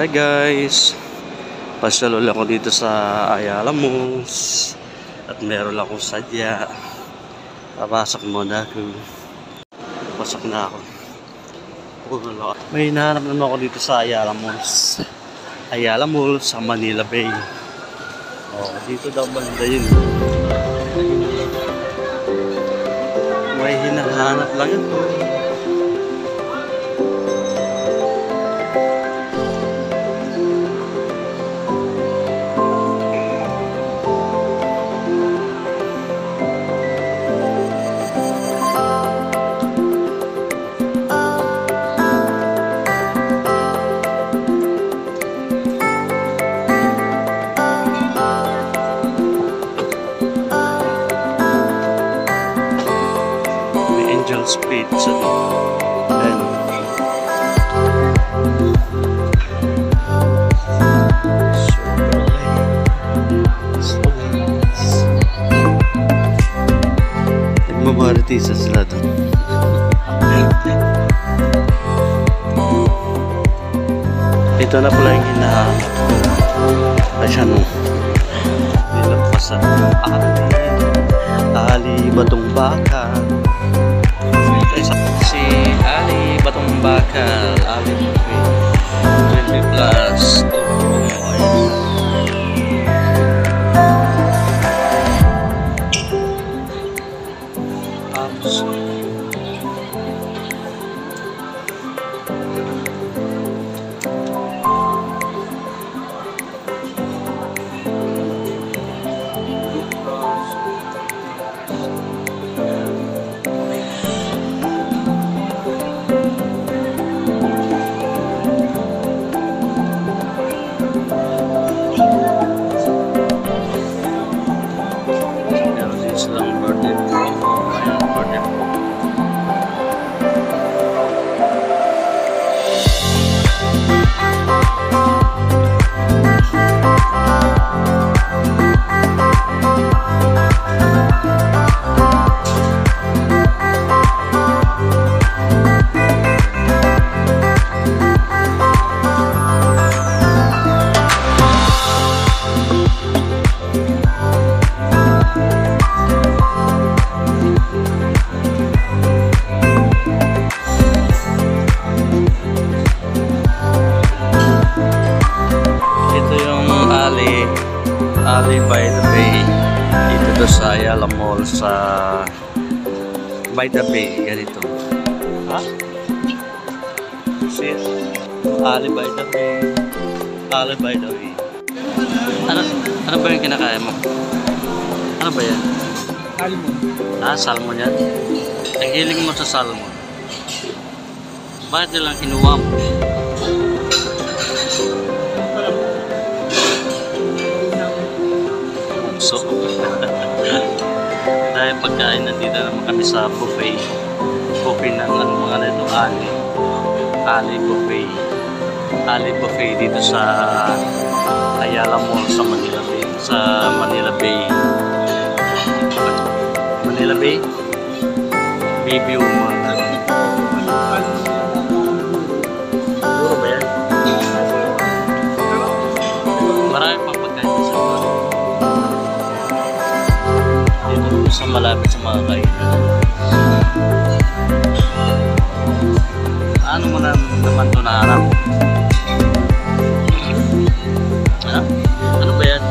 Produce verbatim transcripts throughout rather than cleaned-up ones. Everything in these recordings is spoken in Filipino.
Hi guys, pasyal ulit ako dito sa Ayala Malls at meron akong sadya. Papasok muna ako. Pasok na ako. May hinahanap naman ako dito sa Ayala Malls. Ayala Malls sa Manila Bay. Oh, dito daw banda yun. May hinahanap lang ito. Angel's Pizza. Ayan. Nagmamaritiza sila doon. Ito na pala yung hinahanap ko. Asya no. Nilampasan ng ali. Ali batong baka. Si Ali Batong Bakal, Ali twenty plus. Ali by the Bay. Dito to sa Ayala Mall sa by the Bay. Ganito. Ha? See? Ali by the Bay. Ali by the Bay. Ano, ano ba yung kinakaya mo? Ano ba yan? Salmon. Ah, salmon yan? Ang hiling mo sa salmon. Bakit nilang kinuha mo? So, dahil pagkain nandito naman kami sa buffet. Buffet ng ano, mga nito, Ali. Ali Buffet. Ali Buffet dito sa Ayala Mall sa Manila Bay. Sa Manila Bay. Manila Bay? Baby Woman. Siguro ba yan? Marami pang pagkain sa mga sa malapit sa mga kainan. Ano mo na naman ito naharap? Ha? Ano ba yan?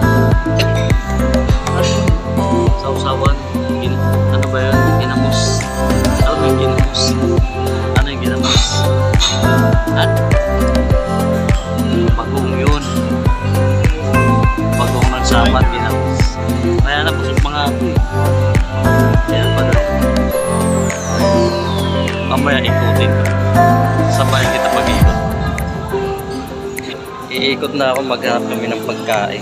Sausawan? Ano ba yan? Ginamos? Ano ba yung ginamos? Ano yung ginamos? At bagong yun. Bagong nagsamat ginamos. Kaya na po sa mga yan pa na. Mamaya ikutin ko. Sabayan kita pag-ikot. Iikot na ako, maghanap kami ng pagkain.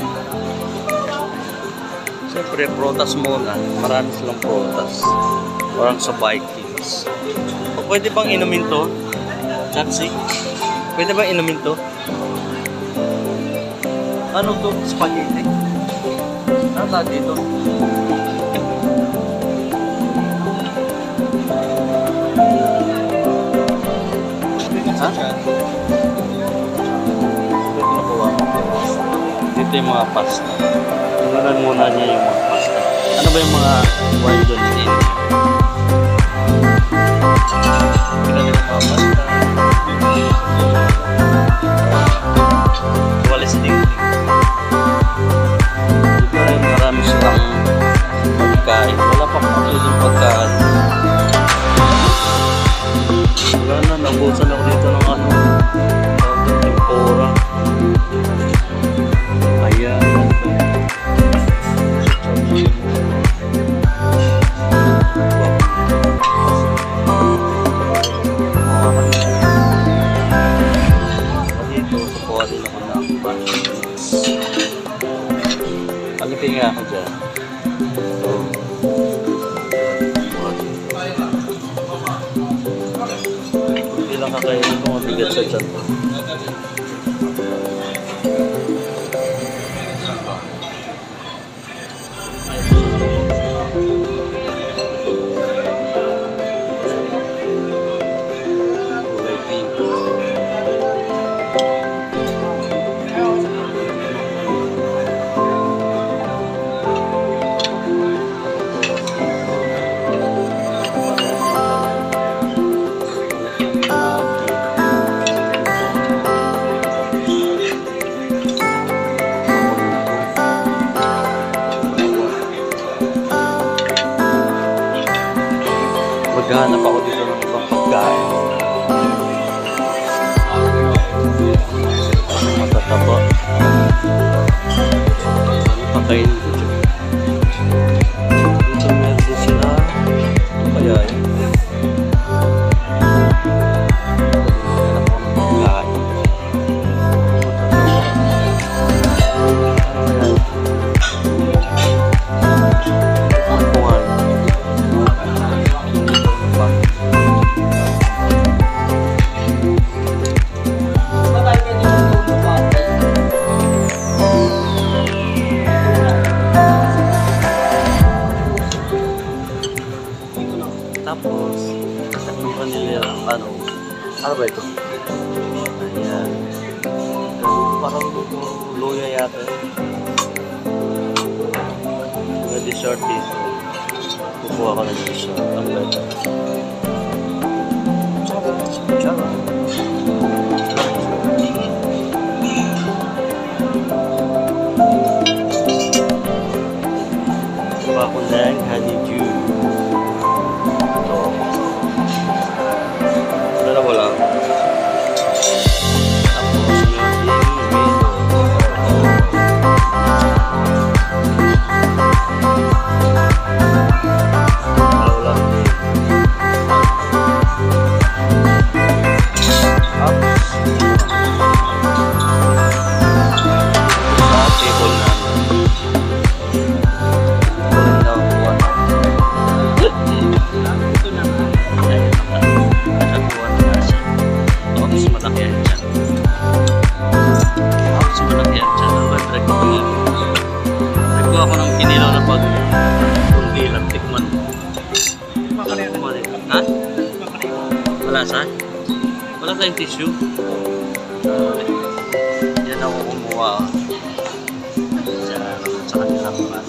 Siyempre, protas muna. Marami silang protas. Parang sa Vikings. O, pwede bang inumin to? Taxi? Pwede bang inumin to? Ano to? Spaghetti? Ano na dito? Ha? Pwede Ito yung mga pasta. Tingnan muna niya yung mga pasta. Ano ba yung mga wine doon? Tingnan yung mga pasta. Wala sa dingding. Dito rin marami silang pagkain. Wala pa kung yung pagkain. Wala na, nabusan ako dito ng ano. Tempura. Ayan. Dito, kukuha din ako ng pancakes. Alipin nga ako dyan. Ito. Hindi lang kakainin ko mabigat sa dyan. Maghanap ako dito ng ibang pagkain. Matataba. Ano pakain ko dyan? Dito meron din sila. Ano kaya yun? Maghanap ako ng pagkain. Tapos, kasama nila ano, ano ba ito? Ayan. Ito, parang ito, luya yata. May dessert dito. Kukuha ka ng dessert. Ano ba ito? Chara. Kuha ko ng honeydew. Dalawa lang. Tapos yung dingin. Dalawa lang din. Tapos sa table namin. Kunin daw buwan. Ito na. Tapos malaki yan dyan. Tapos malaki yan dyan. Ang bad drag ko. Nagkuha ako ng kinilaw na pag kundi lang. Tikman mo. Ha? Wala sa? Wala tayong tissue. Yan ako kumuha. Dyan. Sa kanila naman.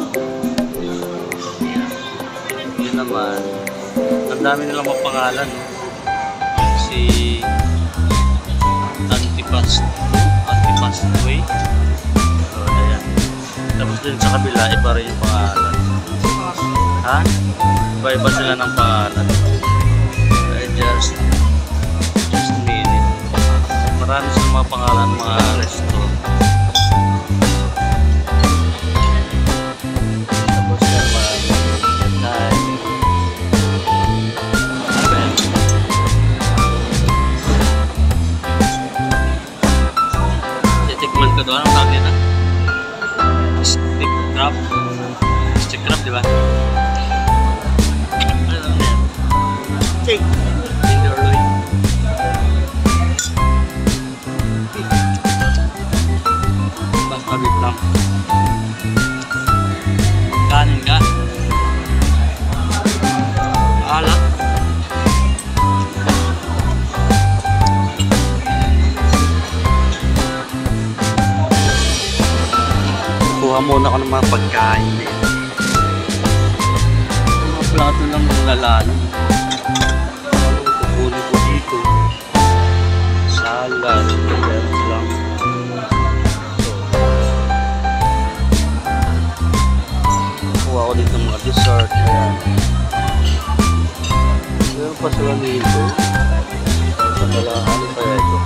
Yun naman. Ang dami nilang mapangalan. Si Antipast Antipastway. So, ayan. Tapos din sa kabila, iba rin yung pangalan. Ha? Iba-iba sila ng pangalan. I just just made it. Marami sa mga pangalan, mga resto. Tapos naman, time. Ano ba yan? Titikman ko doon. Ang tawag nila? Stick crab. Stick crab, di ba? Steak. Tenderloin. Basta bit lang. Kanin ka. Alat. muna ako ng mga pagkain dito. Mga plato lang ng lalalo. Kukunin ko dito. Salad. Meron lang. Kuha ko dito mga dessert. Ayan. Meron pa sila dito. Sa nala, ano kaya ito?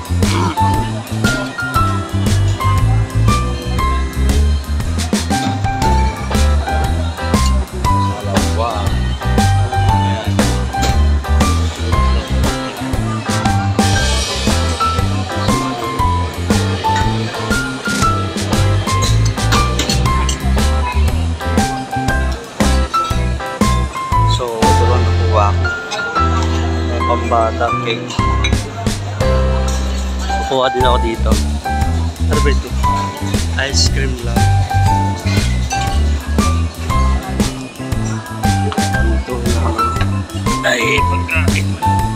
Pambata cake. Kukuha din ako dito. Ano ba ito? Ice cream lang. Dito lang. Ay, pagkain.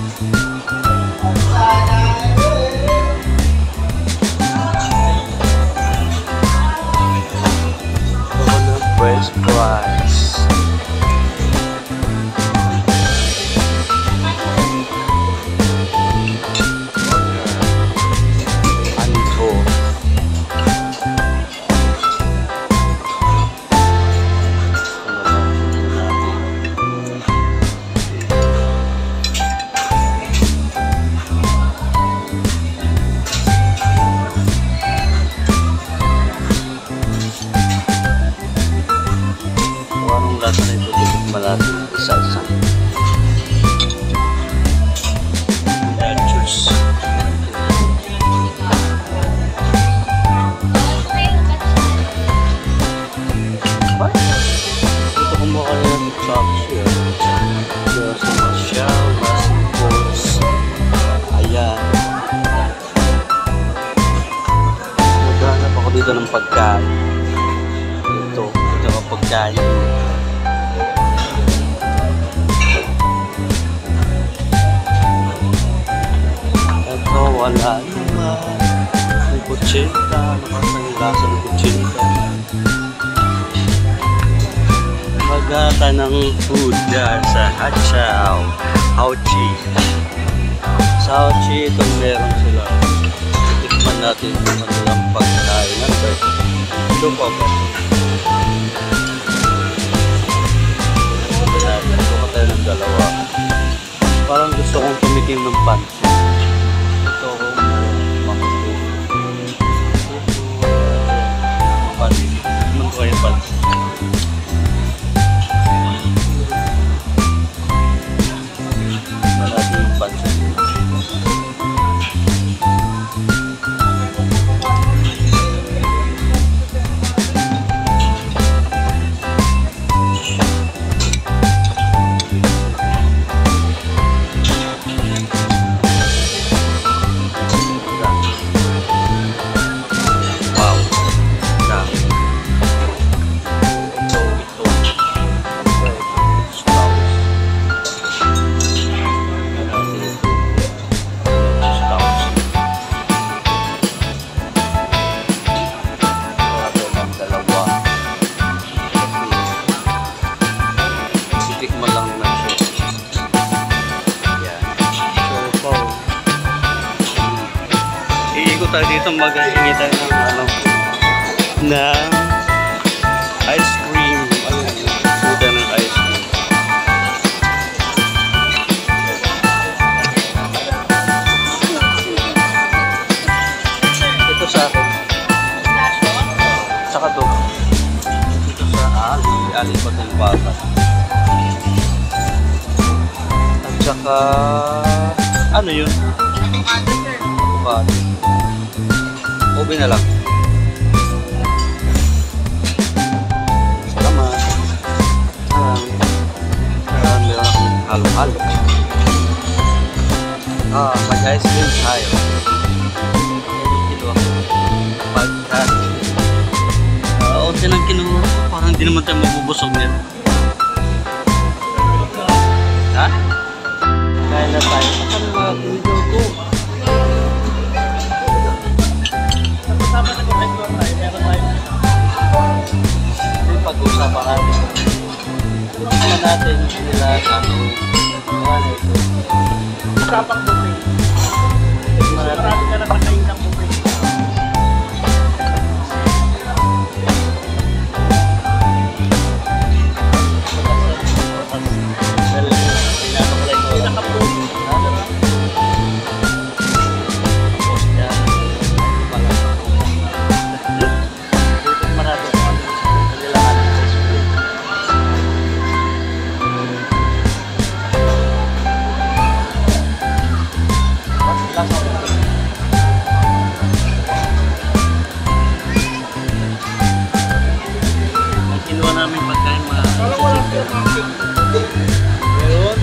Coconut fresh fries. Lasa na ito dito malati isa-isa. Ayan, juice. What? Ito kumuha kayo ng chops here. Dito sa Marshall, Massive Foods. Ayan. Maghanap ako dito ng pagkain. Ito, ito ang pagkain. Wala naman. May kutsenta. Nakasang lasa ng kutsenta. Maghanap tayo ng food dyan sa Hachao. Hauchi. Sa Hauchi, itong meron sila. Tikman natin kung ano lang pagkain. Ano ba ito? Ito po ba? Ito ko tayo ng dalawa. Parang gusto kong tumikim ng pansit. Tayo dito mag-hingi tayo ng ano na ice cream. Ano yun? Suda ng ice cream. Ito sa akin. Saka to. Ito sa Ali. Ali pa tayong bata. At saka ano yun? Avocado. Ubi na lang. Salamat. Alam. Alam, meron akong halo-halo. Ah, mag-ice cream tayo. Kilo ako. Pagkat. Ah, unti lang kinuha. Parang hindi naman tayo mabubusog nila. Ha? Kaya na tayo. Saan mga video ko? Sama na ko tayo. Meron tayo. pag-usapan natin. Tignan natin nila sa ano ito. Usapang buffet. Marami ka na nakain ng buffet. Kinuha namin pagkain mga Parang walang pinamakit. meron.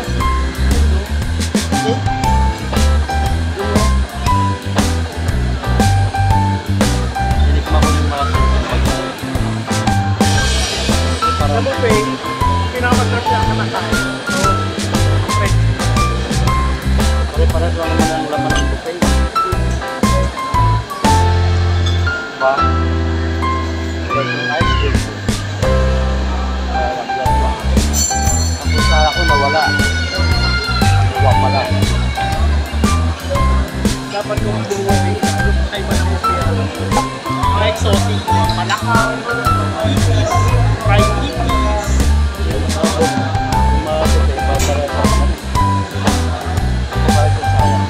Tinikma ko yung mga pagkain. Sa buffet, pinakamasarap lang na nakain. So, buffet. Pare-pares lang naman ang laman ng buffet. Diba? Tulad ng ice cream. Ang pusara ko nawala. Nawa pala. Dapat kung buffet, ay ba na buffet? Mga exotic, malakang, itis, fried itis. Yung mga buffet, pare-pares lang naman. Pare-pares yung sayang.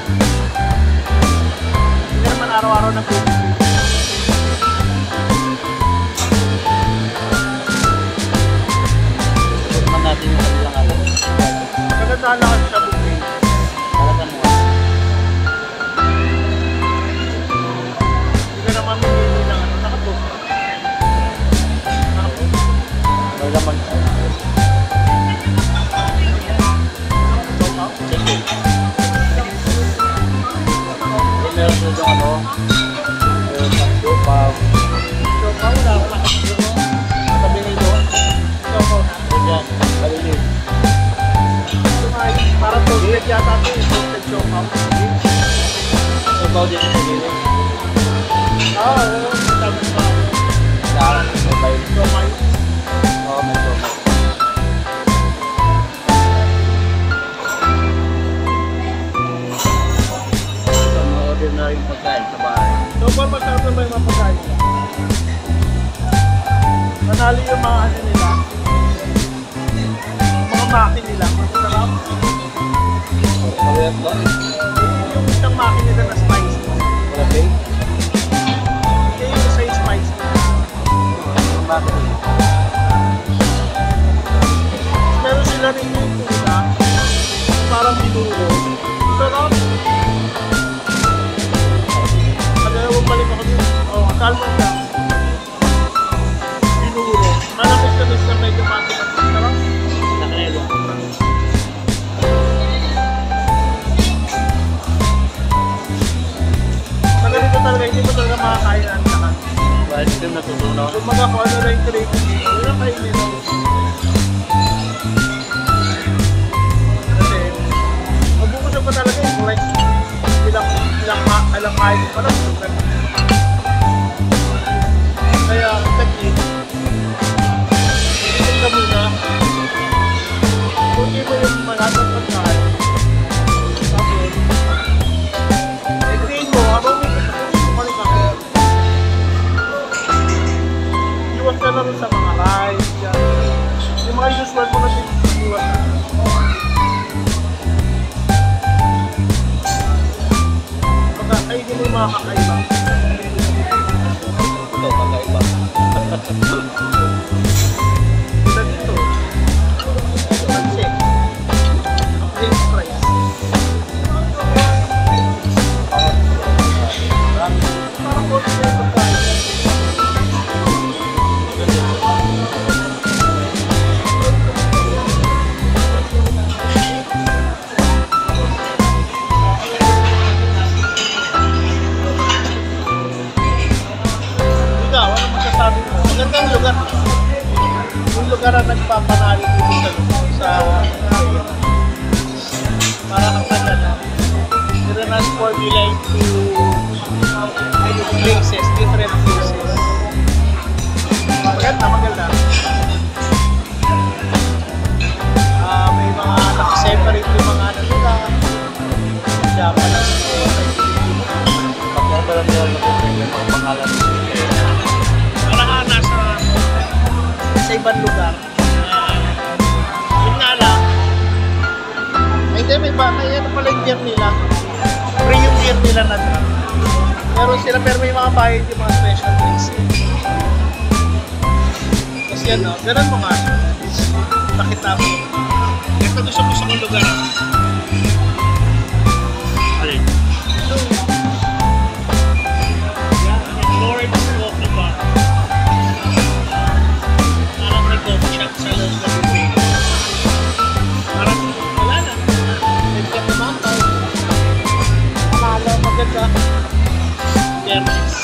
Hindi naman araw-araw na buffet. Tikman natin yung kanilang ano. Magandaan lang kasi sa buffet. Talagang mo. Hindi ka naman mamili ng ano, nakabook. Nakabook. May laman. Chicken. Meron sila yung ano. Meron pang lupaw. So, wala akong nakasiro. Sabi nito, so, Ganyan. Malinis. Tumayo, parang toasted yata ito, yung toasted chow-chow. Subaw din sa gilid. Ah, oo, sabi ko. Daan. May bayo. Chow-chow. Oo, may subaw. So, ma-order na yung pagkain sa bahay. So, ba masarap na ba yung mga pagkain? Manalo yung mga ano nila. Yung mga maki nila, masarap. Mawiyat ba? Yung isang maki nila na spicy. Wala pay? Hindi yung isa yung spicy. Bakit? Meron sila rin yung tuna, parang binuro. Sarap. Pagkakawang balik ako dun, oh, kalma ka. Binuro. Malamis-lamis na medyo mati-mati. Sarap. Nakanelo. Magaling ko talaga, hindi mo talaga makakain ang lahat. Bahit ko natutunan. Kung mga kung ano na yung craving dito, yun ang kainin mo. Kasi, mabubusog pa talaga yung like, ilang, ilang, ma- ilang kain pa lang. Kaya, technique, isip ka muna, kung mo yung malatang pagkain, tapos, i-clean mo, habang may kumaling ka. Iwas ka na rin sa mga rice, yan. Yung mga usual mo na iwas ka. Pagka kainin mo yung mga kakaiba. Ito, kakaiba. Tulad dito. Pansit. French fries. Parang konti na yung pagkain. Ikaw, ano masasabi mo? Magandang lugar. Yung lugar na nagpapanalo dito sa sa para kapag na i-transform nila into places, different places. Maganda, maganda. Ah, may mga nakaseparate yung mga ano nila. Japanese. Pagkakaba lang nila yung mga pangalan. Parang nasa sa ibang lugar. Uh, yun nga lang. Ay, hindi, may ba? May ano pala yung beer nila. Free yung beer nila na drink. Meron sila, pero may mga bayad yung mga special drinks. Kasi yan, no? Ganun mo nga. Nakita mo. Ito gusto ko sa mga lugar. Alin? Lord's Coffee Bar. Parang may coffee shop sa loob ng buffet. Parang wala na. May kat na makaw. Mahalo, maganda. Fairness.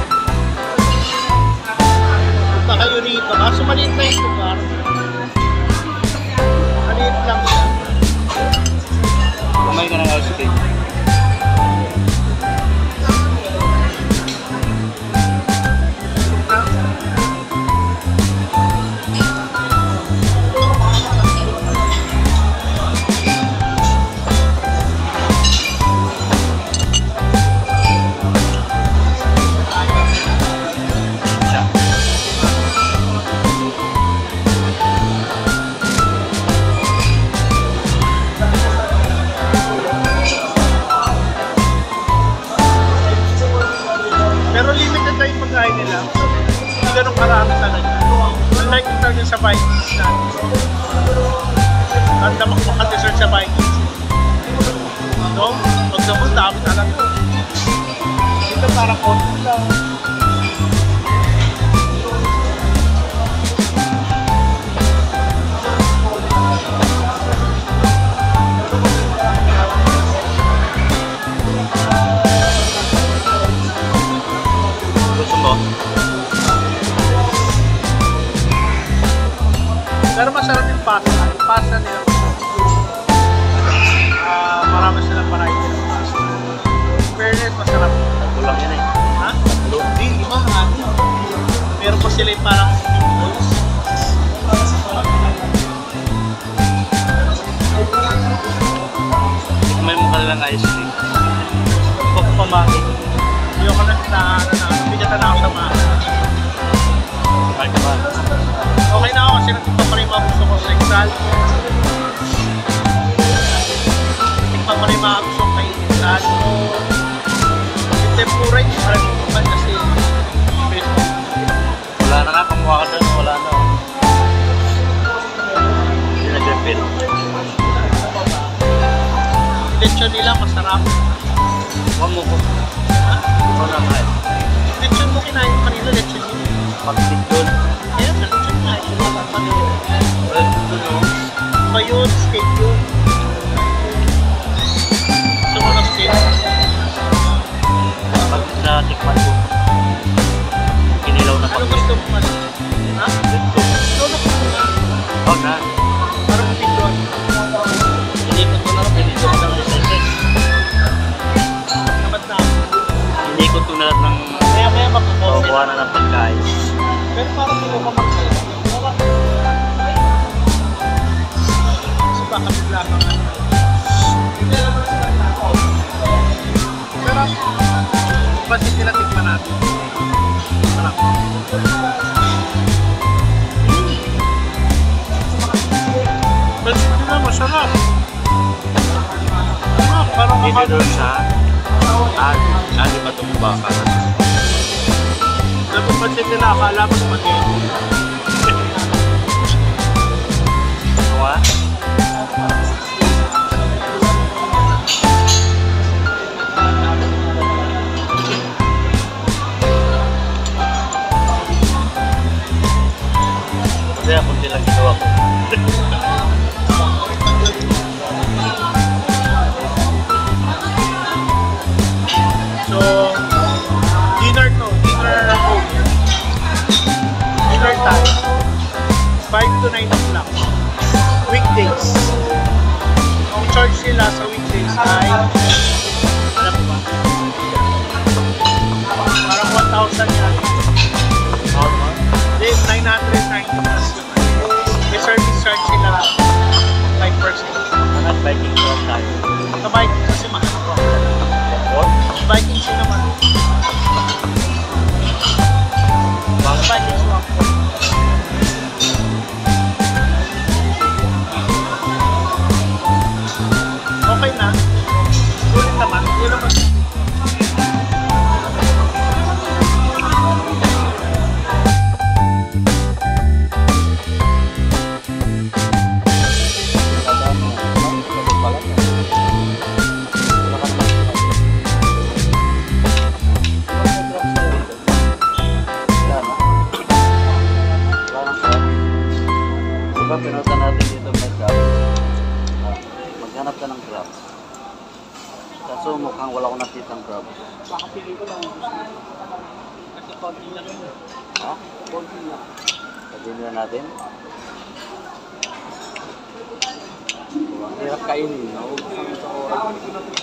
Punta kayo rito. Kaso maliit na yung lugar. Maliit lang siya. Kamay ka ng ice cream. Pero limited na yung pagkain nila. Hindi ganun karami talaga. Unlike yung talaga sa Vikings natin. Tanda makaka-dessert sa Vikings. No? Pag naman, dami talaga. Dito parang konti lang. Gusto mo? Pero masarap yung pasta. Yung pasta nila. Ah, marami silang variety ng pasta. In fairness, masarap. Kulang yan eh. Ha? Hindi, lima nga. Meron pa sila yung parang meatballs. May mukha lang ice cream. Pagpamahit. Ayoko na na ano na. Bigatan na ako sa mga. Kahit ba? Okay na ako kasi natikpa pa rin mga gusto ko sa Exal. Natikpa pa rin mga gusto ko kay Exal. Yung tempura, hindi pa rin natikpan kasi Facebook. Wala na nga, kamukha ka doon. Wala na. Hindi nag-refill. Lechon nila masarap. Huwag mo ko. Ha? Ikaw na nga eh. Lechon mo kinain pa nila, lechon yun. Pag-fit doon. Kaya sa lechon na, ito na lang pa nila. Well, doon o. Ba yun, steak yun. Gusto mo ng steak? Pag natikman ko. Kinilaw na Ano pag-fit. gusto mo man? Ha? Dito. Ito na po na. Huwag na. Parang pilon. Inikot ko na lang. Inikot ko na lang licenses. Naman na. Inikot ko na lang ng Maya maya makakosin. kukuha na ng pagkain. Pero parang hindi ko kapagkala. Kasi baka bigla ka nga. Pero, pati sila tikman natin. Sarap. Pero sila masarap. Sarap, parang Dito makakala. doon sa Ali. Ali ba itong baka? Napapansin nila, akala ko spaghetti. Ano nga? Kasi ako lang ginawa ko. So, dinner to, dinner home. Dinner time. five to nine o'clock. Weekdays. Kaso mukhang wala akong nakitang crab. Baka pili ko lang gusto. Kasi konti lang yun. Ha? Konti lang. Lagyan na natin. Oh, ang hirap kainin. Nauubusan mo sa oras.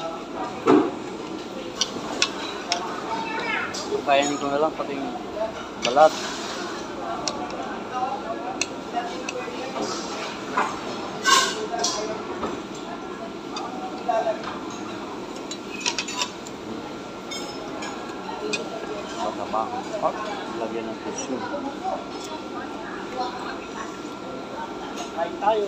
Kainin ko na lang pati yung balat. Matabang. Pak, lagyan ng tissue. Kain tayo.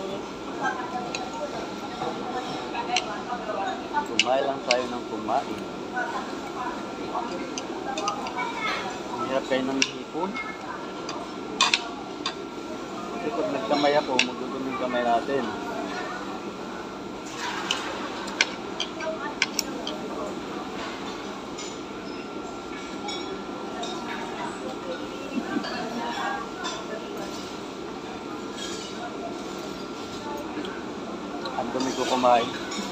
Kumain lang tayo ng kumain. Ang hirap kayo ng hipon. Kasi pag nagkamay ako, magdudumi yung kamay natin. Ang dumi ko kumain.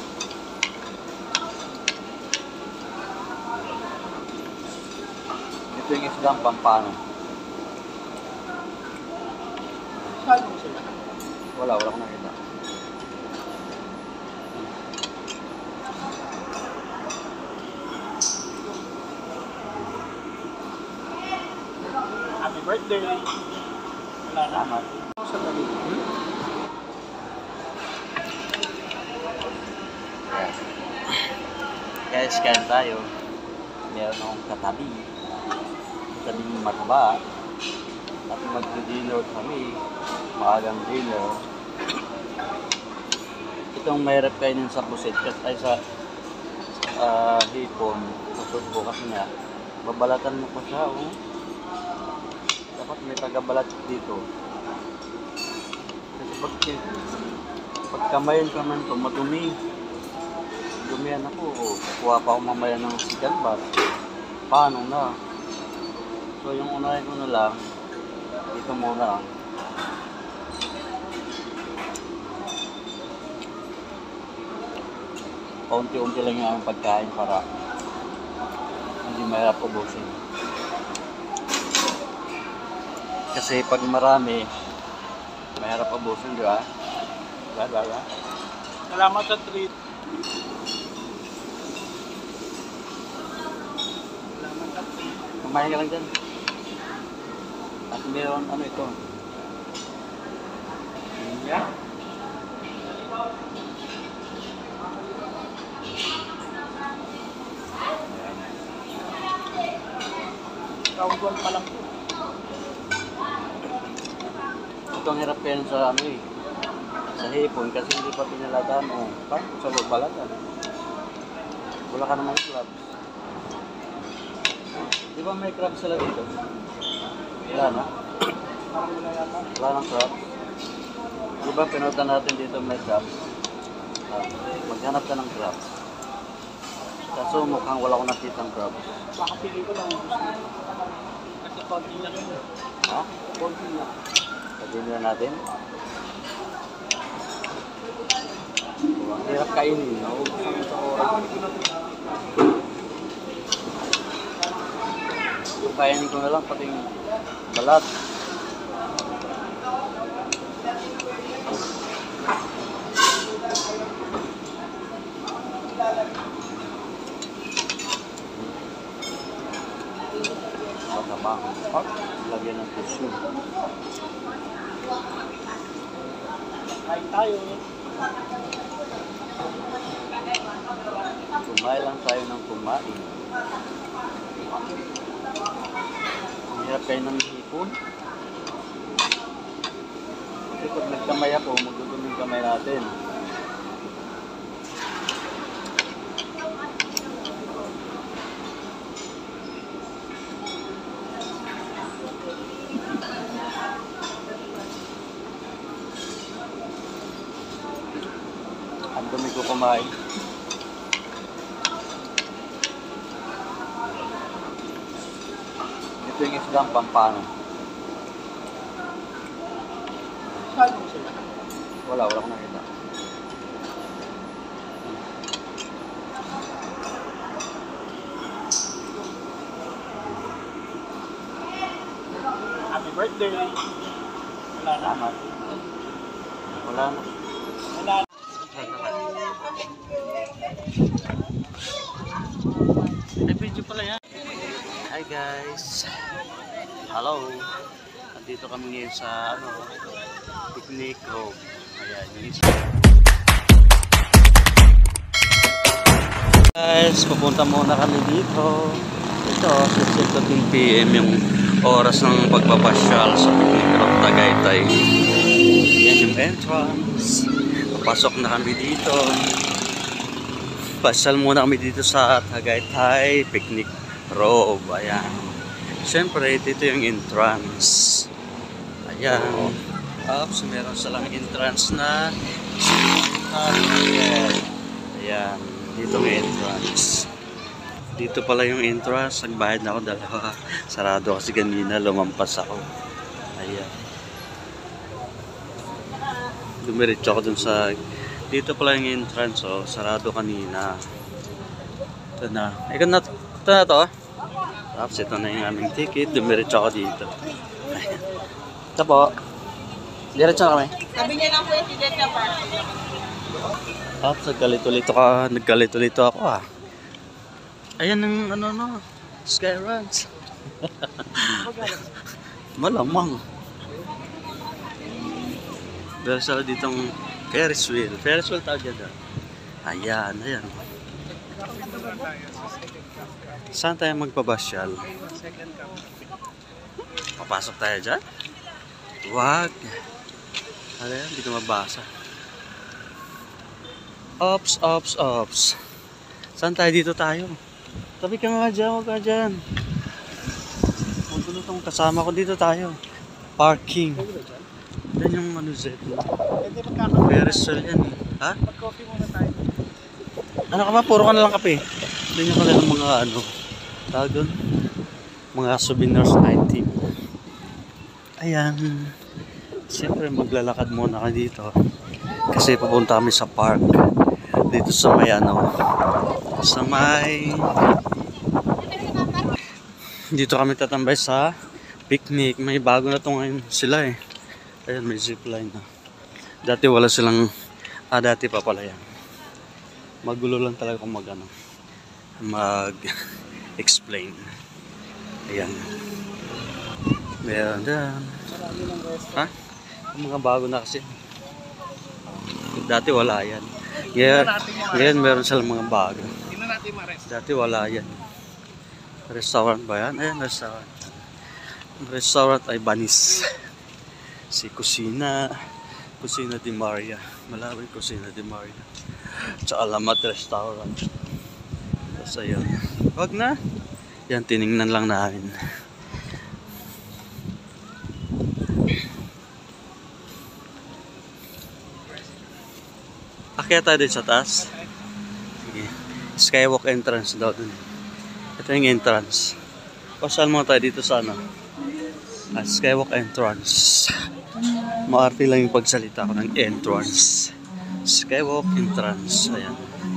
Ito yung islang pampano. Saan mo sila? Wala, wala akong nakita. Happy birthday. Wala na. Salamat. Sa tabi. Hmm? Guys, kain tayo. Meron akong katabi. Katabi ng mataba. At mag-dinner kami. Maagang dinner. Itong mahirap kainin sa pusit ay sa uh, hipon. Kusog ko kasi nga. Babalatan mo pa siya. Oh. Dapat may tagabalat dito. Kasi pag, pag kamayin ka man ito, madumi. Dumihan ako, oh. Kuha pa ako mamaya ng chicken bath. Paano na? So yung unahin ko na lang, dito muna. Paunti-unti lang yung aming pagkain para hindi mahirap ubusin. Kasi pag marami, mahirap ubusin, di ba? Diba, diba, diba? Salamat sa treat. Salamat sa treat. Kumain ka lang dyan. At meron ano ito. Yeah. Round one pa lang po. Ito ang hirap kayo sa ano eh. Sa hipon kasi hindi pa pinalataan o parang sa loob balatan. Wala ka naman crabs. Di ba may crabs sila dito? Wala na? Parang wala yata. Wala nang crabs. Di ba pinunta natin dito may crabs? Ah, maghanap ka ng crabs. Kaso mukhang wala akong nakitang crabs. Baka pili ko lang gusto. Kasi konti lang yun. Ha? Konti lang. Lagyan na natin. Oh, ang hirap kainin. Nauubusan mo sa oras. Kainin ko na lang pati yung balat. Matabang. Pak, lagyan ng tissue. Kain tayo. Kumain lang tayo ng kumain. Ang hirap kayo ng hipon. Kasi pag nagkamay ako, magdudumi yung kamay natin. Ang dumi ko kumain. Ito yung islang pampano. Saan mo sila? Wala, wala akong nakita. birthday. Wala na. Wala na. Wala na. Ay, video pala yan. Hi guys. Hello. Nandito kami ngayon sa ano, picnic grove. Ayan, yung isa. Guys, pupunta muna kami dito. Ito, six fifteen p m yung oras ng pagpapasyal sa picnic grove Tagaytay. Yan yung entrance. Papasok na kami dito. Pasyal muna kami dito sa Tagaytay Picnic Grove. Ayan. Siyempre, dito yung entrance. Ayan. Oops, meron silang entrance na ayan. Dito may entrance. Dito pala yung entrance. Nagbayad na ako dalawa. Sarado kasi kanina. Lumampas ako. Ayan. Dumiretso ako dun sa... Dito pala yung entrance, oh. Sarado kanina. Ito na. Ito na, ito na to. Tapos ito na yung aming ticket. Dumiretso ako dito. Ito po. Diretso na kami. Sabi niya lang po yung ticket niya pa. Tapos nagkalito-lito ka. Nagkalito-lito ako ah. Ayan ang ano no. Skyruns. Malamang. Pero sa ditong Ferris wheel. Ferris wheel tawag yan doon. Ayan, ayan. Saan tayo magpabasyal? Papasok tayo dyan? Wag. Ano yan? Hindi ko mabasa. Ops, ops, ops. Saan tayo? Dito tayo. Tabi ka nga dyan, huwag ka dyan. Huwag ko itong kasama ko. Dito tayo. Parking. Yan yung ano Z. Hindi magkakaroon. Ferris wheel yan eh. Ha? Mag-coffee muna tayo. Ano ka ba? Puro ka na lang kape. Doon yung kanilang mga ano. Tawag doon. Mga souvenirs item. Ayan. Siyempre maglalakad muna ka dito. Kasi pupunta kami sa park. Dito sa may ano. Sa may... Dito kami tatambay sa picnic. May bago na to ngayon sila eh. Ayan, may zipline na. Dati wala silang... Ah, dati pa pala yan. Magulo lang talaga kung mag ano. Mag-explain. Ayan. Meron dyan. Ha? Mga bago na kasi. Dati wala yan. Ngayon, ngayon meron silang mga bago. Tingnan natin ma-rest. Dati wala yan. Restaurant ba yan? Ayan, restaurant. Restaurant ay Banis. Si Kusina. Kusina de Maria. Malawin Kusina de Maria. Sa Alamat Restaurant. Tapos ayan. Wag na. Yan, tinignan lang namin. Akyat tayo din sa taas. Sige. Skywalk entrance daw dun. Ito yung entrance. Pasal mo tayo dito sa ano. Ah, Skywalk entrance. Maarte lang yung pagsalita ko ng entrance. Skywalk entrance. Ayan.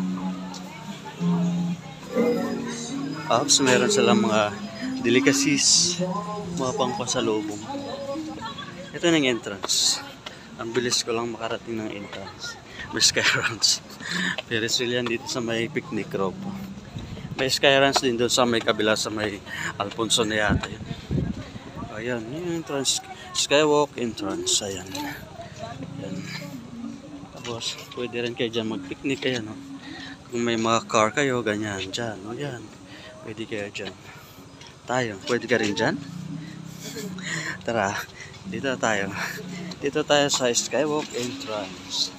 Ops, meron silang mga delicacies. Mga pangpasalubong. Ito yung entrance. Ang bilis ko lang makarating ng entrance. May Skyruns. Ferris wheel yan dito sa may picnic grove. May Skyruns din doon sa may kabila sa may Alfonso na yata yun. Ayan, yung entrance. Skywalk entrance. Ayan. Ayan. Tapos, pwede rin kayo dyan mag-picnic. Ayan, no? Kung may mga car kayo, ganyan. Dyan, o yan. Pwede kayo dyan. Tayo, pwede ka rin dyan? Tara, dito tayo. Dito tayo sa Skywalk entrance.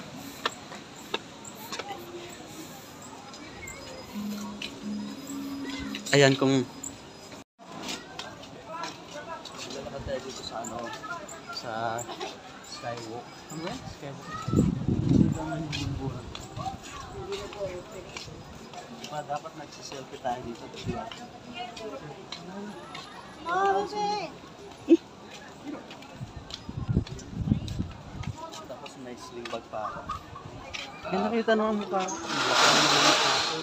Ayan kung lalakad tayo dito sa ano, sa Skywalk. Ano yan? Skywalk. Dito naman yung bumburan. Diba, dapat nagsiselfie tayo dito. Diba? Tapos may sling bag pa ako. Kaya nakita naman mukha ako. Laki naman yung mukha ako.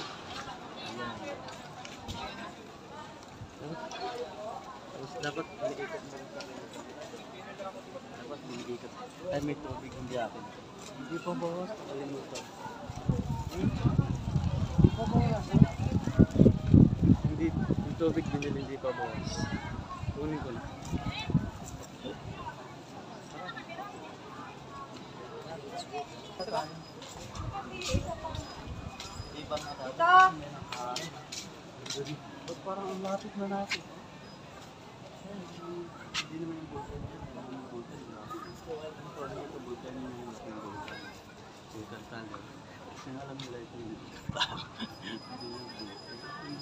Ayan. Tapos dapat malikot mo rin kami. Ay, may tubig, hindi akin. Hindi pa bawas, nakalimutan. Hmm? Hindi pa bawas, ha? Hindi, yung tubig binili, hindi pa bawas. Kunin ko na. Ito. Ba't parang ang lapit na natin? Hindi naman yung bulkan niya. Hindi yung bulkan niya. Parang ito bulkan niya yung laking bulkan. Bulkan tayo. Kasi alam nila ito yung hindi yung bulkan.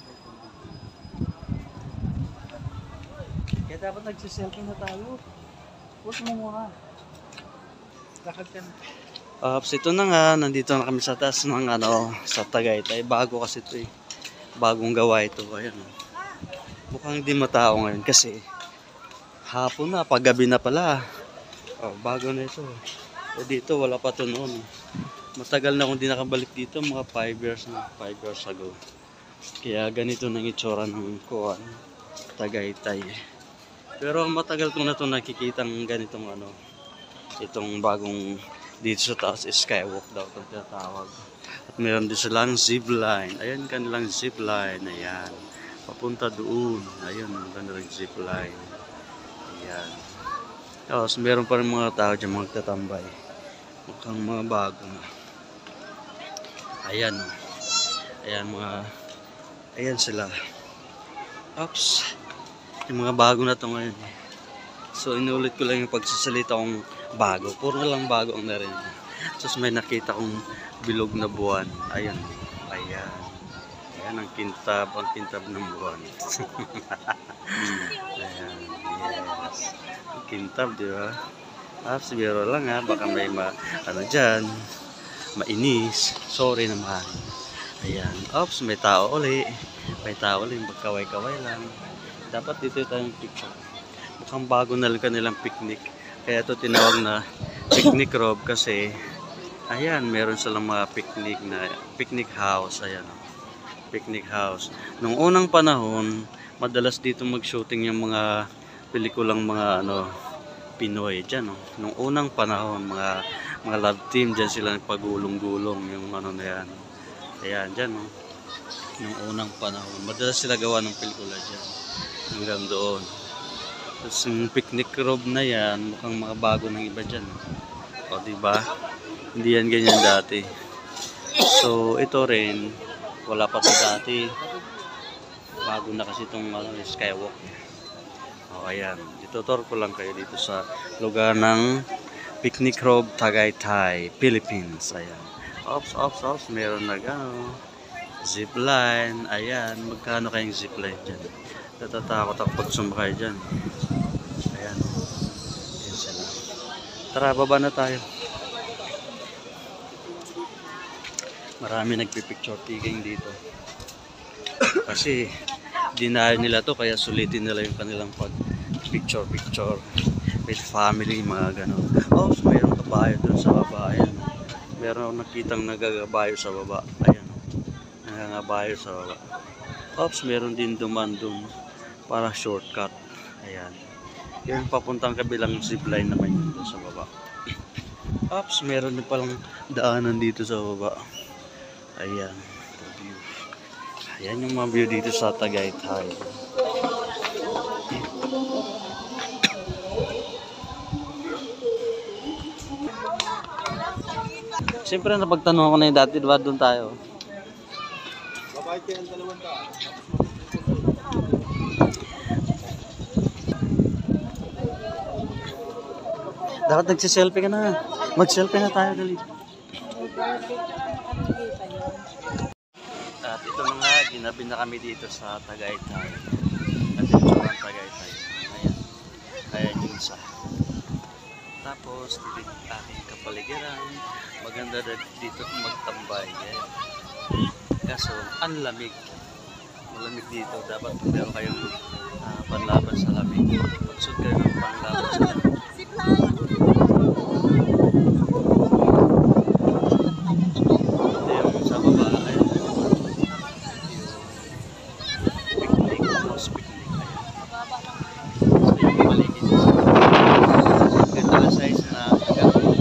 Kaya dapat nagsiselfie na tayo. Huwag mo muna. Lakad ka na. Ops, ito na nga. Nandito na kami sa taas ng ano, sa Tagaytay. Bago kasi ito eh. Bagong gawa ito. Ayan. Mukhang hindi matao ngayon kasi hapon na, paggabi na pala. Oh, bago na ito. Eh dito, wala pa ito noon. Matagal na akong di nakabalik dito, mga five years na, five years ago. Kaya ganito nang itsura ng kuwan, Tagaytay. Pero matagal ko na ito nakikita ng ganitong ano, itong bagong dito sa taas, skywalk daw itong tinatawag. At meron din silang zipline. Ayan kanilang zipline. Ayan. Papunta doon. Ayan, kanilang zipline. Ayan. Tapos meron pa rin mga tao dyan magtatambay. Mukhang mga bago na. Ayan. Ayan mga, ayan sila. Oops. Yung mga bago na ito ngayon. So inulit ko lang yung pagsasalita kong bago. Puro lang bago ang narin. Tapos may nakita kong bilog na buwan. Ayan. Ayan. Ayan ang kintab. Ang kintab ng buwan. Ayan. Yes. Ang kintab, di ba? Ah, siguro lang ha. Baka may ma, ano dyan, mainis. Sorry naman. Ayan. Oops, may tao uli. May tao uli. Magkaway-kaway lang. Dapat dito tayong picture. Mukhang bago na lang kanilang picnic. Kaya ito tinawag na picnic rob kasi ayan, meron silang mga picnic na picnic house. Ayan, picnic house. Nung unang panahon, madalas dito mag-shooting yung mga pelikulang mga ano Pinoy diyan, no. Nung unang panahon, mga mga love team diyan sila nagpagulong-gulong yung ano na yan. Ayan, diyan, no. Nung unang panahon, madalas sila gawa ng pelikula diyan. Hanggang doon. Tapos yung picnic rob na yan, mukhang mga bago ng iba dyan. O diba? Hindi yan ganyan dati. So ito rin, wala pa ito dati. Bago na kasi itong ano, skywalk. O ayan, itutur ko lang kayo dito sa lugar ng Picnic Rob, Tagaytay, Philippines. Ayan. Ops, ops, ops, meron na gano. Zipline, ayan. Magkano kayong zipline dyan? Natatakot ako pag sumakay dyan. Ayan. Ayan sila. Tara, baba na tayo. Marami nagpipicture taking dito. Kasi dinayo nila to, kaya sulitin nila yung kanilang pag picture picture with family, mga ganon. Oh, mayroong kabayo dun sa baba. Ayan. Meron akong nakitang nagagabayo sa baba. Ayan. Nagagabayo sa baba. Oops, meron din duman dun para shortcut. Ayan. Yung papuntang kabilang zipline naman yun dun sa baba. Oops, meron din palang daanan dito sa baba. Ayan. View. Ayan yung mga view dito sa Tagaytay. Siyempre napagtanong ko na yung dati, diba doon tayo? Babayad kayo ang dalawang daan. Dapat nagsiselfie ka na. Mag-selfie na tayo, dali. At ito mga, ginabi na kami dito sa Tagaytay. At ito ang Tagaytay. Ayan. Ayan yung isa. Tapos, dito aking kapaligiran. Maganda dito magtambay. Ayan. Kaso, ang lamig. Malamig dito. Dapat meron kayong uh, panlaban sa lamig. Magsud kayo ng panlaban sa lamig. Ganda na size na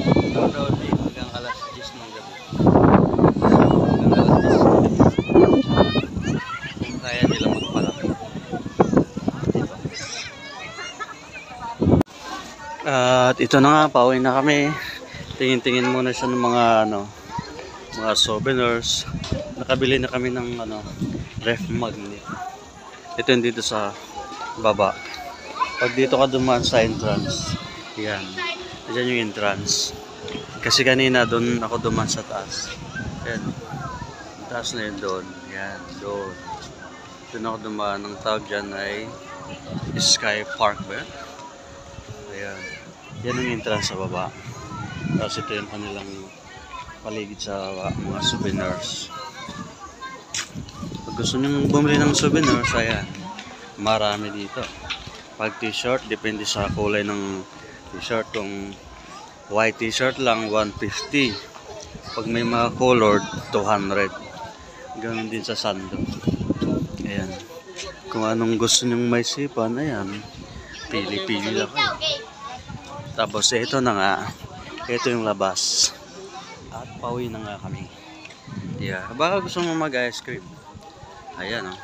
At ito na nga, pauwi na kami. Tingin-tingin muna siya ng mga ano, mga souvenirs. Nakabili na kami ng ano, ref magnet. Ito yung dito sa baba. Pag dito ka dumaan sa entrance, yan. Diyan yung entrance. Kasi kanina doon ako dumaan sa taas. Yan. Taas na yun doon. Yan, doon. Doon ako dumaan. Ang tawag dyan ay Sky Park ba? Ayan. Yan ang entrance sa baba. Tapos ito yung kanilang paligid sa baba, mga souvenirs. Pag gusto nyo bumili ng souvenirs, ayan. Marami dito. Pag t-shirt, depende sa kulay ng t-shirt. Kung white t-shirt lang, one fifty. Pag may mga colored, two hundred. Ganun din sa sando. Ayan. Kung anong gusto nyong may sipan, ayan. Pili-pili lang kayo. Tapos ito na nga. Ito yung labas. At pauwi na nga kami. Yeah. Baka gusto mo mag-ice cream. Ayan o. Oh.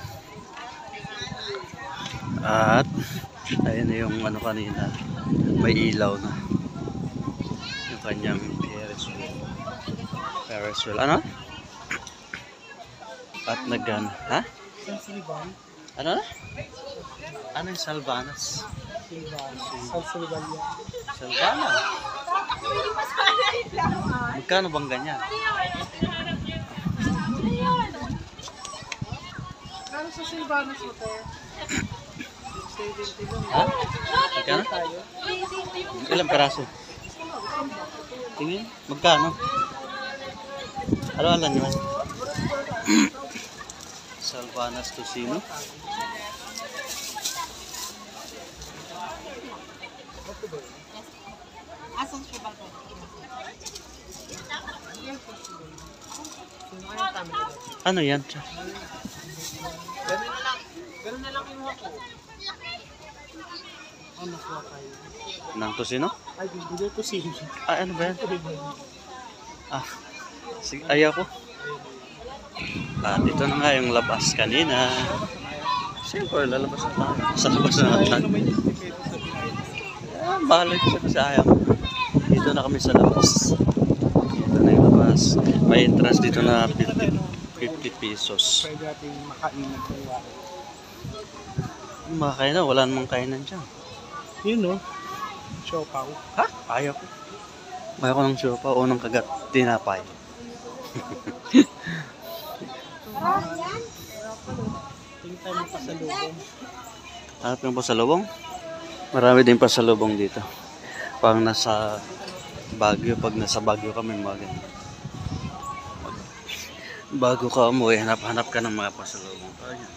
At ayan na yung ano kanina. May ilaw na. Yung kanyang Ferris wheel. Ferris wheel. Ano? At naggan. Ha? Ano na? Ano yung Salvanas? Salvana. Salvana. Magkano bang ganyan? Ano sa Silvanas mo tayo? Ha? Magkano? Ilang peraso? Tingin? Magkano? Ano-alan nyo? Salvanas Tocino? Asan siya ba? Ano yan? Ganun na lang. Ganun na lang yung ako. Ano ko kayo? Nang Tocino? Ay, bibili ko si. Ah, ano ba yan? Ah, sige, ayaw ko. At ito na nga yung labas kanina. Siyempre, lalabas na tayo. Sa labas na tayo. Ah, bahala ko siya kasi ayaw. Dito na kami sa labas. Ito na yung labas. May entrance dito na fifty pesos. Pwede natin makainan ko yung Mga kainan, wala namang kainan dyan. yun no? Siopaw. Ha? Ayaw ko. Ayaw ko ng siopaw o ng kagat. Tinapay. Tingin tayo ng pasalubong. Hanap yung pasalubong? Marami din pasalubong dito. Pag nasa Baguio, pag nasa Baguio kami mga ganyan. Bago ka umuwi, hanap-hanap ka ng mga pasalubong. Ayan.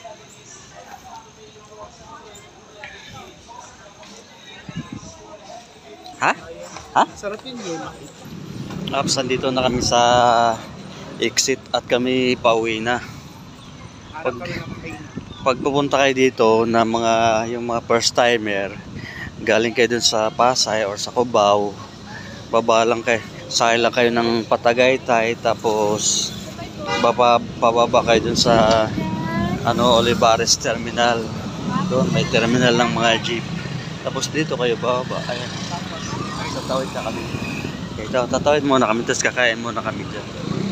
Ha? Ha? Sarap yun yun. Tapos dito na kami sa exit at kami pauwi na. Pag, pag pupunta kayo dito na mga yung mga first timer, galing kayo dun sa Pasay or sa Cubao, baba lang kayo, sakay lang kayo ng Patagaytay, tapos baba, pababa kayo dun sa ano, Olivares Terminal. Doon may terminal ng mga jeep. Tapos dito kayo bababa. Ayan. Tatawid na kami. Okay, tatawid muna kami, tapos kakain muna kami dyan.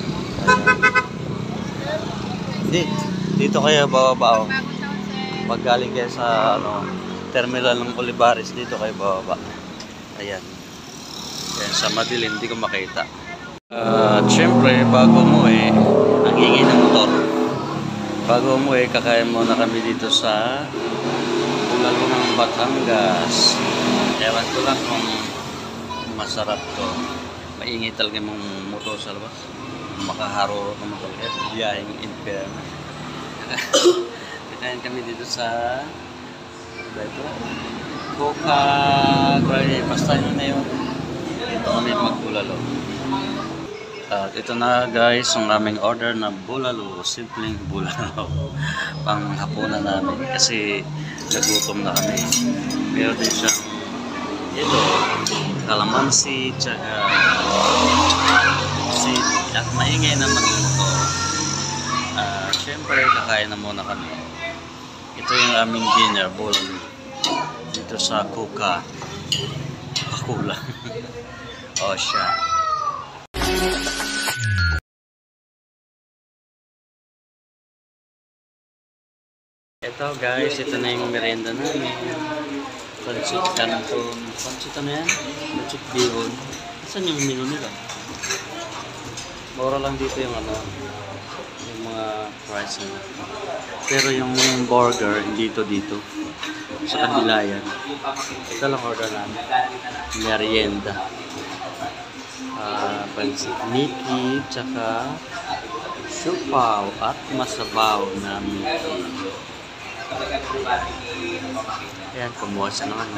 Hindi, dito kayo bababa. Oh. Pag galing kayo sa ano, terminal ng Olivares, dito kayo bababa. Ayan. Ayan, sa madilim, hindi ko makita. At uh, syempre, bago umuwi, ang ingay ng motor. Bago umuwi, kakain muna kami dito sa Bulalo ng Batangas. Ewan ko lang kung masarap to. Maingay talaga yung motor sa labas. Makaharuro ng motor. Kaya biyaheng inferno. Kakain kami dito sa ano ito? Coca Gray. Basta yun na yun. Ito kami magbulalo. At ito na guys, ang aming order na bulalo. Simpleng bulalo. Pang hapunan namin. Kasi nagutom na kami. Meron din siyang ito, kalamansi, tsaka seed. At maingay naman ito. Uh, Siyempre, kakain na muna kami. Ito yung aming dinner bowl dito sa Coca. kulang. Oh, siya. Ito guys, ito na yung merienda namin. Pancit canton. Pancit ano yan? Pancit bihon. Saan yung menu nila? Mura lang dito yung ano, yung mga price nila. Pero yung burger, dito dito. Sa kabila yan. Ito lang order namin. Merienda. Uh, pancit Mickey, tsaka siupaw at masabaw na Mickey. Ayan, kumuha siya naman.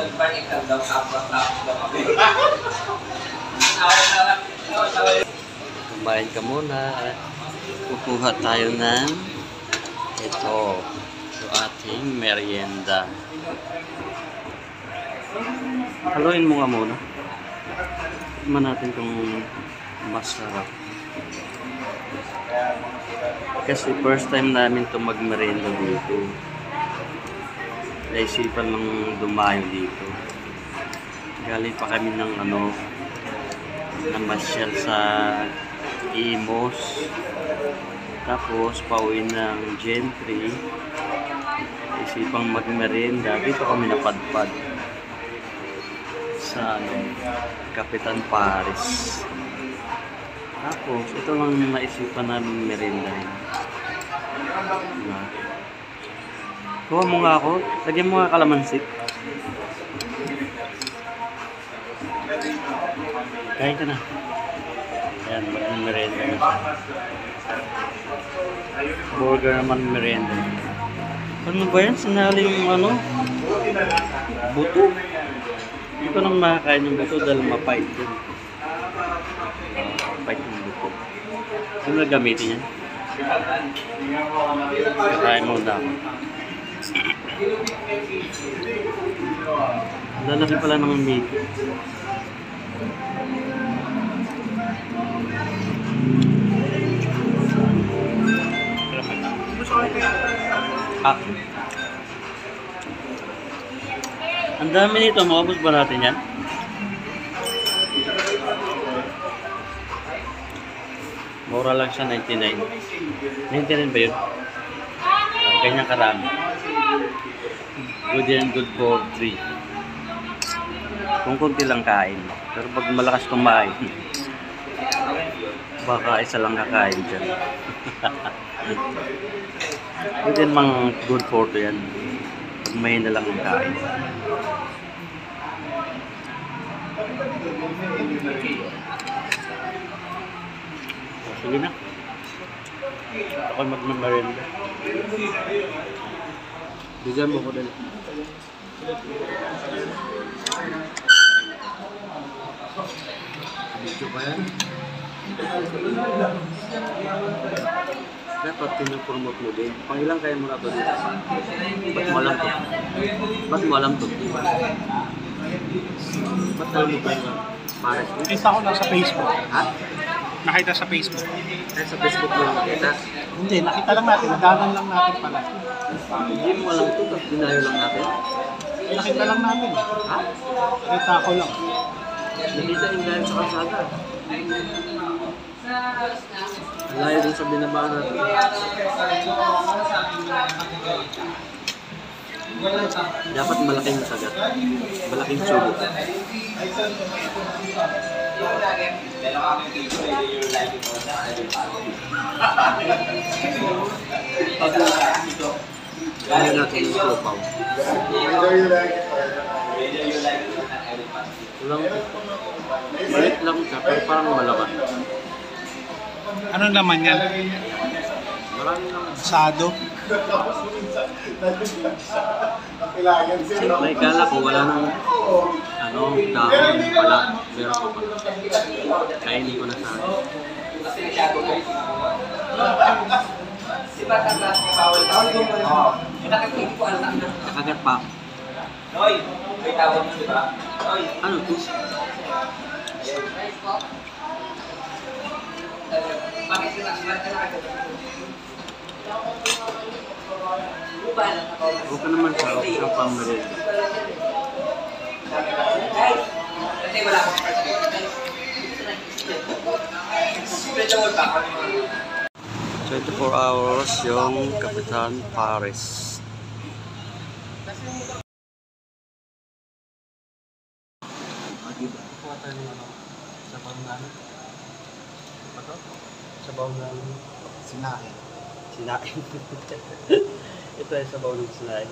Kumain ka muna at kukuha tayo ng ito, yung ating merienda. Haluin mo nga muna. Tignan natin kung masarap. Kasi first time namin ito mag-merienda dito. Naisipan lang dumayo dito. Galing pa kami ng ano, namasyal sa Imos. Tapos pauwi ng Gentry. Naisipang mag-merienda. Dito kami napadpad sa ano, Kapitan Paris. Tapos ito lang naisipan namin meriendahin. Diba? Kuha mo nga ako. Lagyan mo nga kalamansi. Kain ka na. Ayan, mag-merienda na siya. Burger naman merienda. Ano ba yan? Sinali yung ano? Buto. Hindi ko nang makakain yung buto dahil mapait yun. Mapait yung buto. Ano na gamitin yan? Kakain mo na ako. Lalaki pala ng Mickey. Ah. Ang dami nito, makabos ba natin yan? Mura lang siya, ninety-nine. ninety-nine ba yun? Ah, ganyan karami. Good and good for three. Kung kunti lang kain. Pero pag malakas kumain, baka isa lang kakain dyan. Good and mang good for two yan. Pag may na lang ang kain. Oh, sige na. Ako'y mag-merienda. Bigyan mo ko dali. Dito ba yan? Dapat pinapromote mo din. Pangilang kaya mo na ito dito? Ba't mo alam ito? Ba't mo alam ito? Ba't alam mo ba yung pares mo? Nakita ko lang sa Facebook. Ha? Nakita sa Facebook. Ay, sa Facebook mo lang nakita? Hindi, nakita lang natin. Nadanan lang natin pala. Hindi mo alam ito, tapos dinayo lang natin? Nakita lang natin. Ha? Nakita ko lang. Nakita yung dahil sa kalsada. Layo din sa binabaan natin. Dapat malaking sagat. Malaking subo. Kaya natin yung slopaw. Walang, malit lang siya, pero parang malaman. Anong laman yan? Marami lang. Sado? May kala ko wala nang ano, dahon pala. Pero ko pala. Kainin ko na sa akin. Nakagat pa. Ano to? Okay naman siya, okay siyang pang-merienda. twenty-four hours yung Kapitan Paris. Kuha tayo ng ano, sabaw ng ano? Ito? Sabaw ng Sinain. sinain. Ito ay sabaw ng sinain.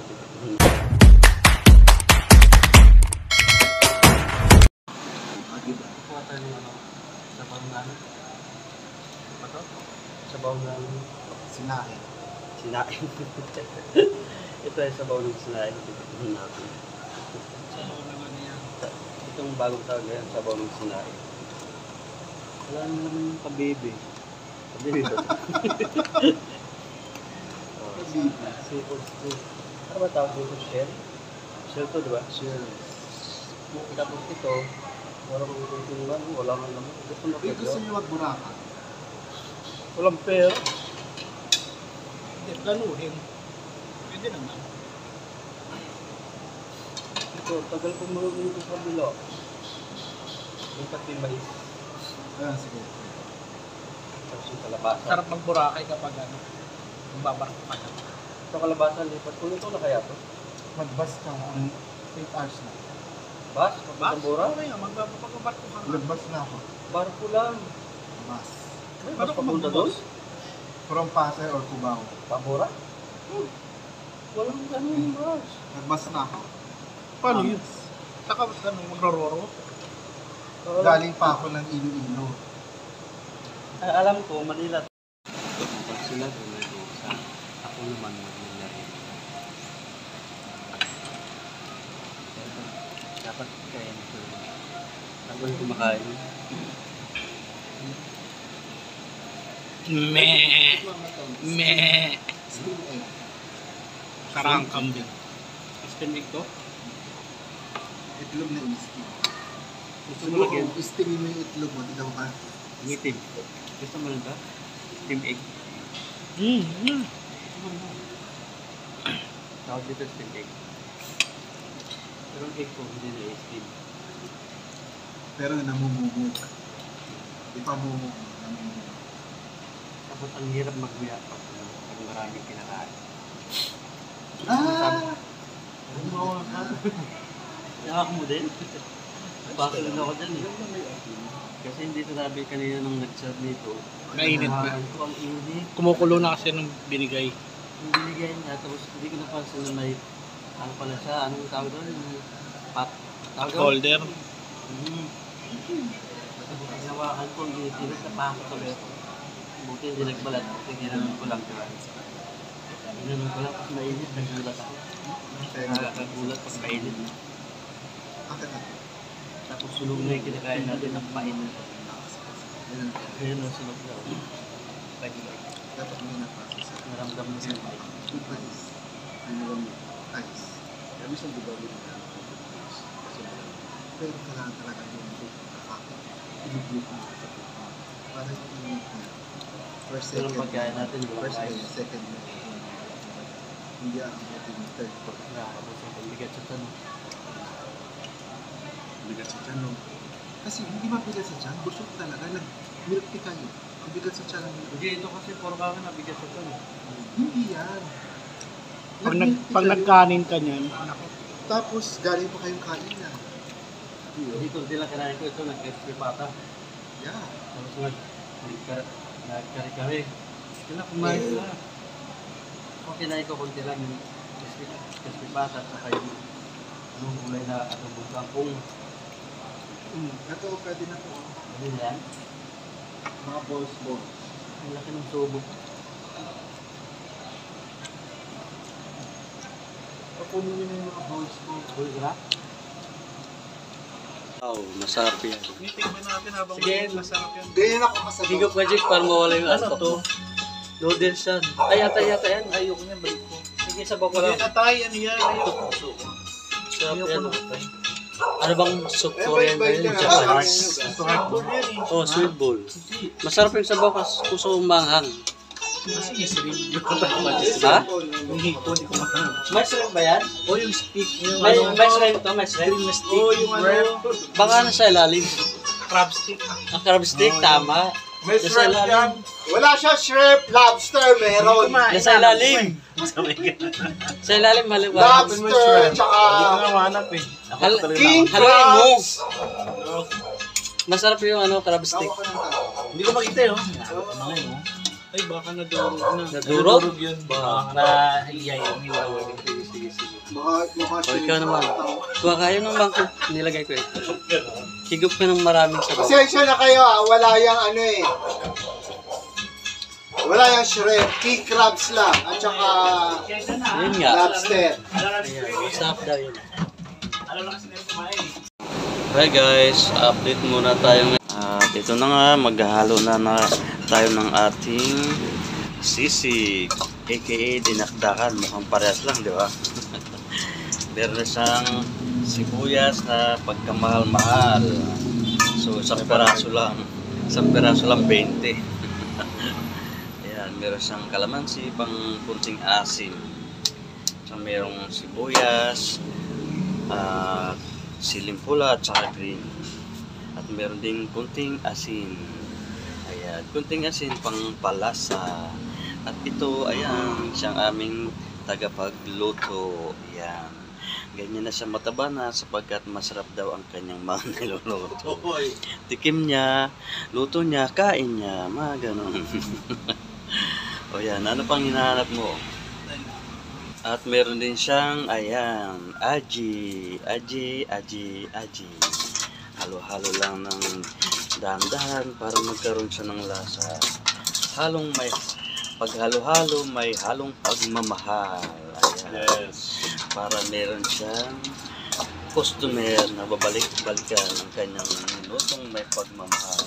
Kuha tayo ng ano, sabaw ng ano? Ito? Sabaw ng Sinain. sinain. Ito ay sabaw ng sinain. Tignan natin. Itong bagong tawag na yan, sabaw ng sinain. Wala naman yung kabibi. Kabibi ba? Oh, seafood stew. Ano ba tawag dito? Shell? Shell to, di ba? Shell. Tapos ito, walang kukungan, walang alam. Gusto na Eh, gusto niyo mag-Boracay? walang pera. Hindi, ganuhin. Pwede naman. Ito, tagal ko marunong ito sa bilo. Yung pati mais. Ayan, sige. Tapos yung kalabasa. Sarap mag-Boracay kapag ano, mababarko ka na. Ito kalabasa, lipat ko nito na kaya to? Mag-bus ka kung eight hours na. Bas? Papuntang Bora? Okay, magbabarko ka na. Nag-bus na ako. Barko lang. Bus. May Paano bas ka papunta mag-bus? doon? From Pasay or Cubao. Pabora? Walang ganun bas. Nag-bus na ako. Paano yun? Saka ano, magro-roro? Wala. Galing pa ako ng Iloilo. Ay, alam ko, Manila. Pag sila gumagawa, ako naman mag-Manila. Dapat kaya nito. Ako yung kumakain. Meh! Meh! Karangkam din. Steam egg to? Itlog na isting. Gusto mo lagyan? Istingin mo yung itlog mo, tignan mo ka. Ngitim. Gusto mo lang ba? Steam egg. Mm, mm. Tawag dito steam egg. Pero ang egg ko hindi na steam. Pero namumugog. Ipamumugog. Namumugog. Tapos ang hirap magmuya pag, pag maraming kinakain. Ah! Gumawa ka. Yakak mo din. Bakit din ako dyan eh. Kasi hindi sinabi kanina nung nag-serve nito. Mainit na. Nahawakan ko ang init. Kumukulo na kasi nung binigay. Yung binigay niya, tapos hindi ko napansin na may, ano pala siya, anong tawag doon? Yung Pat, tawag doon? Holder. Hmm. Tapos hinawakan ko, ang init na pasok sa beto. Buti hindi nagbalat, kasi ginanon ko lang. Diba? Ginanon ko lang, tapos mainit, nagulat ako. Nakakagulat pag mainit. Bakit ako? Tapos sunog na yung kinakain natin ng mainit. Ayun ang sunog na. Pwede ba? Dapat may napasok. Naramdam mo sa mic. Ice. Ano lang yun? Ice. Kami sa dubali na. Pero kailangan talaga yung kakakit. Iluglut mo sa puto. Para yung init na. First, Pero second. pagkain natin, walang First, ice. second. Hindi ang ating third part. Nakakabos ang bigat sa tanong. Bigat sa tiyan, no? Kasi hindi mabigat sa tiyan. Busog talaga. Nag-milk tea kayo. Ang bigat sa tiyan. Hindi, ito kasi puro kami na bigat sa tanong. Hindi yan. Pag, nag, Nag-milk tea pag kayo. nagkanin ka niyan, Tapos galing pa kayong kain na. Dito sila kinain ko ito, nag-crispy pata. Yeah. Tapos nag nagkari-kari. Sila kumain sila. Kung kinain ko konti lang yung crispy, crispy pata at saka yung anong gulay na atubog kangkong. Mm. Ito, pwede na to. Ano na yan? Mga balls balls. Ang laki ng subo. Papunin nyo na yung mga balls balls. Huli ka na? Wow, masarap yan. Tingnan natin habang Sige. masarap yan. Ganyan ako kasabaw. Higop ka, Jake, para mawala yung Ano antok to? mo. Noodles yan. Ay, yata, yata yan. Ayoko niya, balik ko. Sige, sabaw ko lang. Hindi atay, ano yan? Ayoko. Sarap Ayoko yan. na atay. Ano bang soup Korean ba yun? Japanese. Sweet bowl yan eh. Oh, sweet bowl. Masarap yung sabaw kasi puso manghang. Sige, sige. Ha? Hindi ko, hindi ko makakam. May shrimp ba yan? O yung stick, yung May, ano, may shrimp to, may shrimp. yung stick, Oh, yung ano, Baka na sa ilalim. crab stick. Ang crab stick, tama. may Nasa shrimp ilalim. yan. Wala siya shrimp, lobster, meron. Nasa ilalim. Sa ilalim, haliwa. Lobster, tsaka Hindi ko namanap eh. Ako Hal- talaga king naman. Haluin mo. crabs. Masarap yung ano, crab stick. Hindi ko makita yun. Ano nga yun? Ay, baka nadurog na. Nadurog? yun. Baka na-iyay yung hiwa. Sige, sige, sige. Baka, baka O, ikaw naman. Kuha kayo ng bangko. Nilagay ko ito. Higop ka ng maraming sabaw. Pasensya na kayo ah, wala yung ano eh. Wala yung shrimp, king crabs lang. At saka Yun nga. lobster. Ayan, masarap daw yun. Hi guys, update muna tayo. At ito na nga, maghahalo na, na tayo ng ating sisig, aka dinakdakan. Mukhang parehas lang, di ba? Meron na siyang sibuyas na pagkamahal-mahal. So, isang peraso lang. Isang peraso lang, twenty. Ayan, meron siyang kalamansi, pang kunting asim. So, merong sibuyas, at siling pula at saka green. At meron ding kunting asin. Ayan, kunting asin pang palasa. At ito, ayan, siyang aming tagapagluto. Ayan. Ganyan na siya mataba na sapagkat masarap daw ang kanyang mga niluluto. Tikim niya, luto niya, kain niya, mga ganon. O yan, ano pang hinahanap mo? At meron din siyang, ayan, aji, aji, aji, aji. Halo-halo lang ng dahan-dahan para magkaroon siya ng lasa. Halong may, pag halo-halo, may halong pagmamahal. Ayan. Yes. Para meron siyang customer na babalik-balikan ang kanyang minutong may pagmamahal.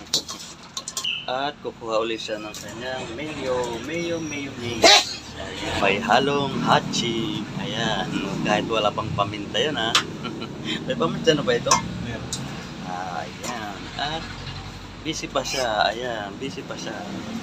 At kukuha ulit siya ng kanyang mayo, mayo, mayo, mayo. May halong hachi. Ayan. Kahit wala pang paminta yun ha. May paminta na ba ito? Ayan. At busy pa siya. Ayan. Busy pa siya.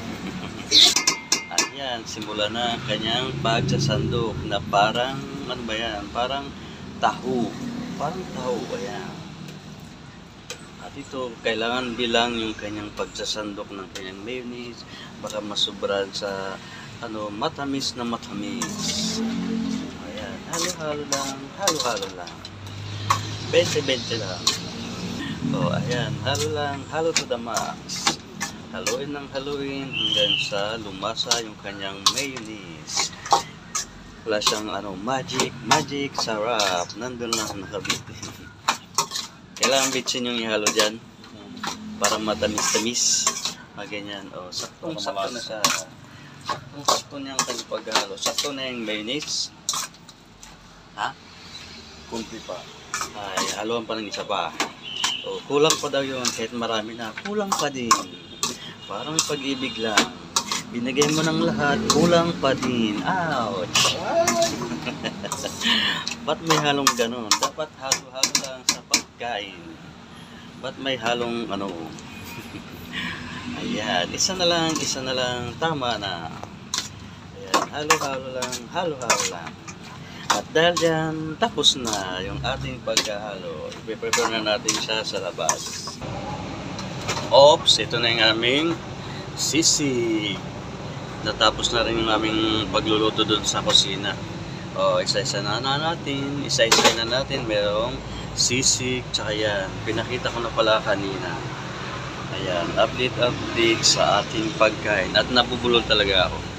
Ayan. Simula na ang kanyang pagsasandok na parang, ano ba yan? Parang taho. Parang taho. Ayan. At ito, kailangan bilang yung kanyang pagsasandok ng kanyang mayonnaise. Baka masubran sa ano, matamis na matamis. Ayan, halo-halo lang, halo-halo lang. twenty-twenty lang. O, ayan, halo lang, halo to the max. Haluin ng haluin hanggang sa lumasa yung kanyang mayonnaise. Wala siyang ano, magic, magic, sarap. Nandun lang nakabit. Kailangan bitsin yung ihalo dyan para matamis-tamis. Maganyan, o, saktong-sakto na siya. Kung sakto niya ang kanyang paghalo, sakto na yung mayonnaise. Ha? Kunti pa. Ay, haluan pa ng isa pa. O, kulang pa daw yun, kahit marami na. Kulang pa din. Parang pag-ibig lang. Binigay mo ng lahat, kulang pa din. Ouch! Ba't may halong ganon? Dapat halo-halo lang sa pagkain. Ba't may halong ano? Ayan, isa na lang, isa na lang, tama na. Ayan, halo-halo lang, halo-halo lang. At dahil dyan, tapos na yung ating paghahalo. I-prepare na natin siya sa labas. Ops, ito na yung aming sisig. Natapos na rin yung aming pagluluto dun sa kusina. O, isa-isa na, na natin, isa-isa na natin, merong sisig, tsaka yan. Pinakita ko na pala kanina. Ayan, update update sa ating pagkain at nabubulol talaga ako.